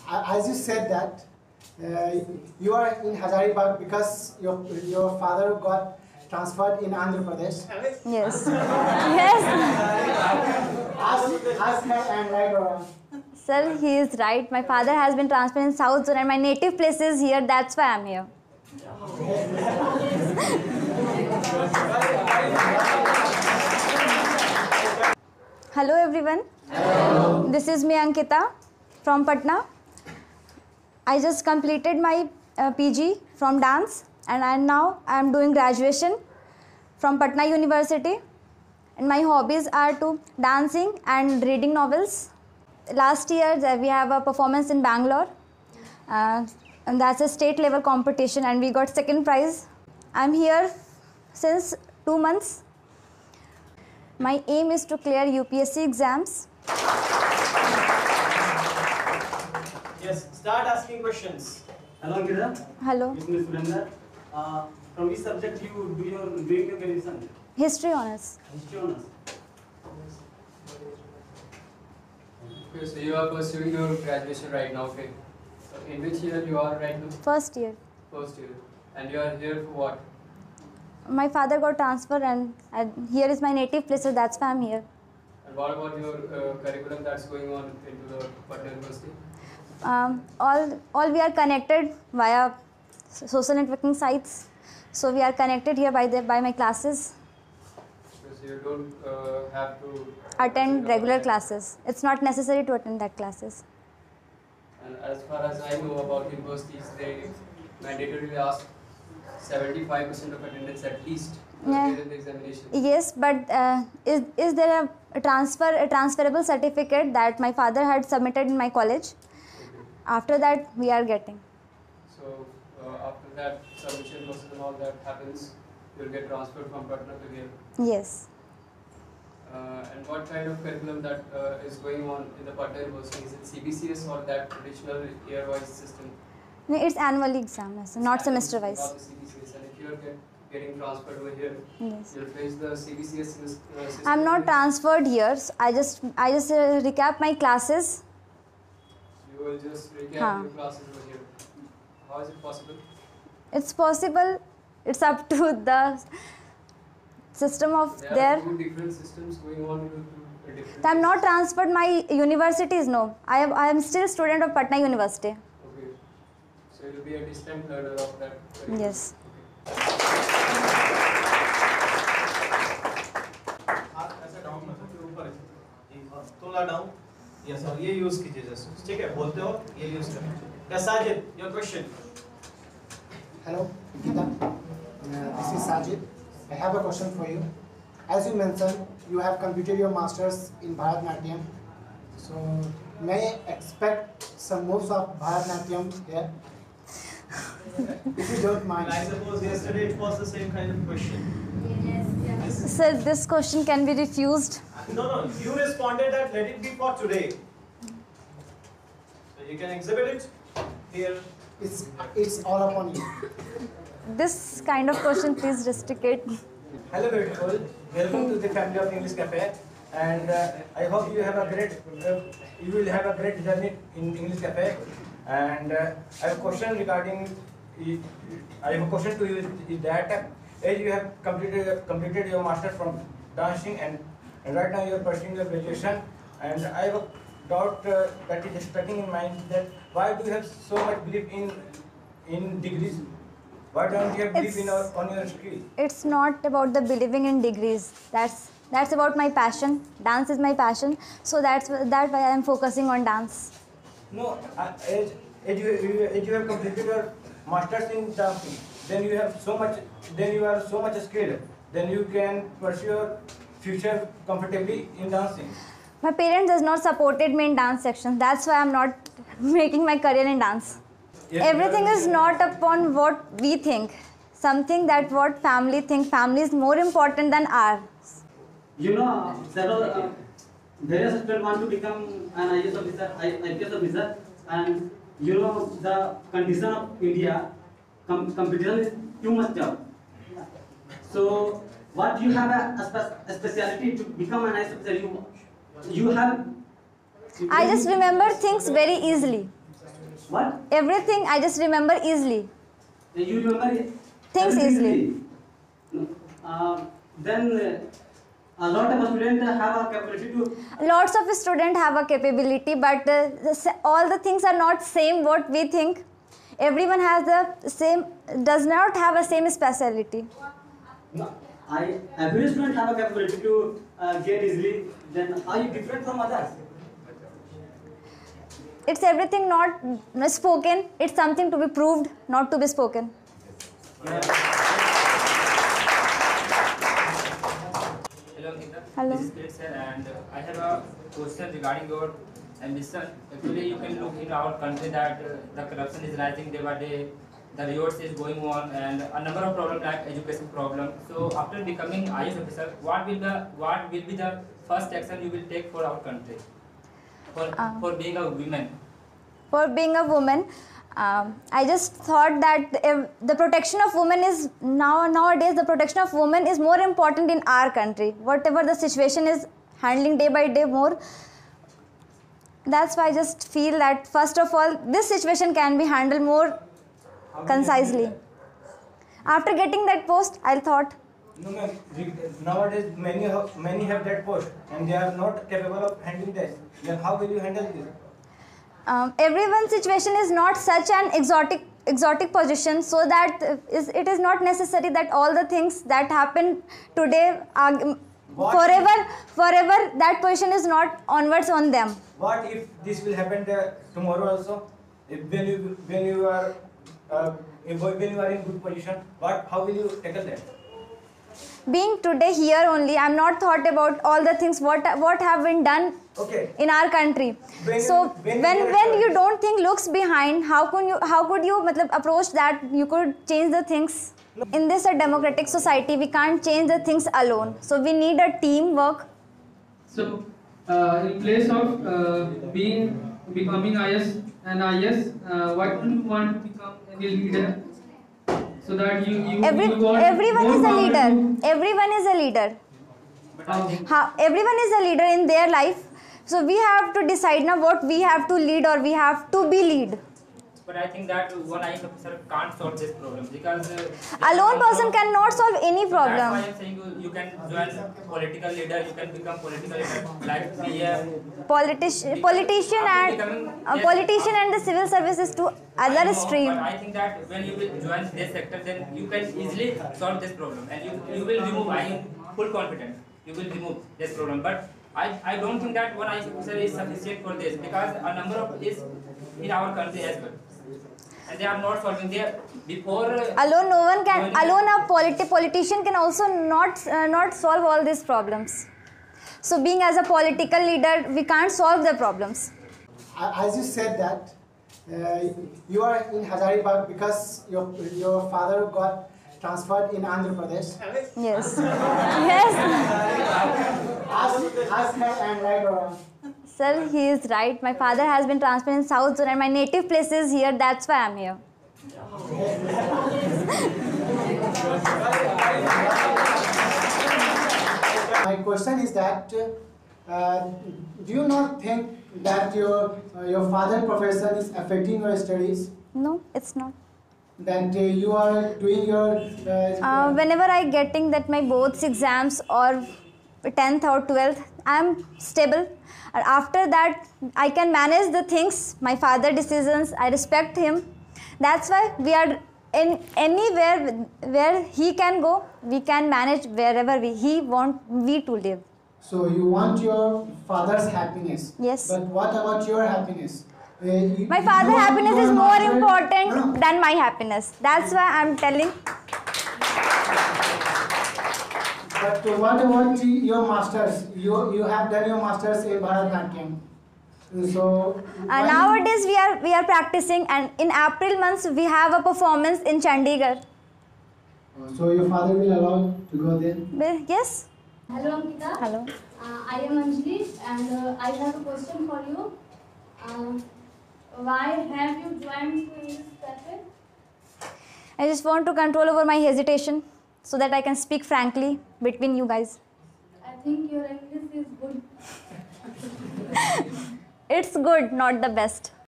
as you said that you are in Hazaribagh because your father got transferred in Andhra Pradesh. Yes. Yes. Ask her and right or wrong. Sir, he is right. My father has been transferred in South Zone and my native place is here. That's why I'm here. Hello everyone. Hello. This is me Ankita from Patna. I just completed my PG from dance and now I am doing graduation from Patna University. And my hobbies are to dancing and reading novels. Last year we have a performance in Bangalore and that's a state level competition and we got second prize. I'm here since 2 months. My aim is to clear UPSC exams. Yes, start asking questions. Hello Ankita. Hello. This is Surendra. From which subject you doing your graduation? History honors. History honors. Okay, so you are pursuing your graduation right now, okay? So in which year you are right now? First year. First year. And you are here for what? My father got transferred and here is my native place, so that's why I'm here. And what about your curriculum that's going on into the Patna University? All we are connected via social networking sites. So we are connected here by my classes. Because you don't have to Attend regular classes. It's not necessary to attend that classes. And as far as I know about universities, they mandatorily ask 75% of attendance at least to appear in the examination. Yes, but is there a transferable certificate that my father had submitted in my college? Okay. After that, we are getting. So after that submission process and all that happens, you'll get transferred from Patna to here. Yes. And what kind of curriculum that is going on in the Patna University? Is it CBCS or that traditional year-wise system? No, it's annually exam, not semester-wise. Not the CBCS. And if you are getting transferred over here, Yes. you'll face the CBCS system. I'm not transferred here. So I just recap my classes. You will just recap your classes over here. How is it possible? It's possible. It's up to the system of There are two different systems going on in different. I'm not transferred my universities, no. I am still student of Patna University. Okay. So you'll be a distant learner of that. Yes. ऐसा down मत करो ऊपर थोड़ा down yes और ये use कीजिए just ठीक है बोलते हो ये यूज करें Sajid your question Hello, Nikita. This is Sajid. I have a question for you. As you mentioned, you have completed your masters in Bharatanatyam. So, may I expect some moves of Bharatanatyam here? If you don't mind. I suppose yesterday it was the same kind of question. Sir, this question can be refused. No, you responded that let it be for today. So you can exhibit it here. It's all upon you. This kind of question, please restrict it. Hello beautiful, welcome to the family of English Cafe, and I hope you have a great journey in English Cafe. And I have a question regarding. I have a question to you is that as you have completed your master from dancing and right now you are pursuing your graduation, and I have a doubt that is striking in mind that why do you have so much belief in degrees? Why don't you have belief on your skill? It's not about the believing in degrees. That's about my passion. Dance is my passion. So that's why I am focusing on dance. No, as you have completed your masters in dancing, then you are so much skilled. Then you can pursue your future comfortably in dancing. My parents does not supported me in dance section. That's why I'm not making my career in dance. Yes, Everything is not upon what we think. Something that what family think. Family is more important than ours. You know, several various students want to become an IAS officer, IPS officer, and you know the condition of India, competition is too much tough. So, what you have a specialty to become an IAS officer? You have. I just remember things very easily. What? Everything I just remember easily. You remember Things everything easily? Then a lot of students have a capability to. Lots of students have a capability, but all the things are not same what we think. Everyone has the same, does not have a same speciality. No, every student have a capability to get easily. Then are you different from others? It's everything not spoken. It's something to be proved, not to be spoken. Hello, Ankita. Hello. This is Chris sir, and I have a question regarding your ambition. Actually, you can look in our country that the corruption is rising day by day, the riots is going on, and a number of problems like education problem. So, after becoming IS officer, what will be the first action you will take for our country, for being a woman? For being a woman, I just thought that the protection of women is nowadays the protection of women is more important in our country. Whatever the situation is handling day by day more. That's why I just feel that first of all this situation can be handled more concisely. After getting that post, I thought. No, ma'am. Nowadays, many have that post, and they are not capable of handling this. Then how will you handle this? Everyone's situation is not such an exotic position, so that it is not necessary that all the things that happen today are forever that position is not onwards on them. What if this will happen tomorrow also? When you are in good position, how will you tackle that? Being today here only, I'm not thought about all the things what have been done in our country. When you don't think looks behind, how could you approach that you could change the things? In this a democratic society, we can't change the things alone. So we need a teamwork. So in place of becoming IS and IS, what do you want to become a leader? So that everyone is a leader. Everyone is a leader. Everyone is a leader in their life. So we have to decide now what we have to lead or we have to be lead. But I think that one IS officer can't solve this problem because alone person cannot solve any problem. That's why I'm saying you can join political leader, you can become political leader like PM. Politician and the civil service is two other stream. But I think that when you will join this sector, then you can easily solve this problem, and you will remove. I am full confident you will remove this problem. But I don't think that one IS officer is sufficient for this because a number of is in our country as well. And they are not solving their before. Alone, no one can. Alone, a politician can also not solve all these problems. So, being as a political leader, we can't solve the problems. As you said that you are in Hazaribagh because your father got transferred in Andhra Pradesh. Yes. Yes. Ask her I am right or wrong. Sir, he is right. My father has been transferred in South Zone and my native place is here. That's why I'm here. My question is that do you not think that your father's profession is affecting your studies? No, it's not. That you are doing your... whenever I getting that my boards exams or 10th or 12th, I'm stable. And after that, I can manage the things, my father's decisions, I respect him. That's why we are in anywhere where he can go, we can manage wherever he want we to live. So you want your father's happiness. Yes. But what about your happiness? My father's happiness is more important than my happiness. That's why I'm telling. But what about your masters? You have done your masters in Bharatanatyam. So nowadays we are practicing, and in April months we have a performance in Chandigarh. So your father will allow to go there? Yes. Hello Ankita. Hello. I am Anjali and I have a question for you. Why have you joined English Cafe? I just want to control over my hesitation so that I can speak frankly between you guys. I think your English is good. It's good, not the best.